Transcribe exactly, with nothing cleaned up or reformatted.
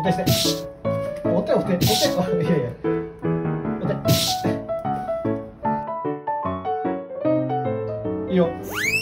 手して。お手お手お手。いやいや。お手。いいよ。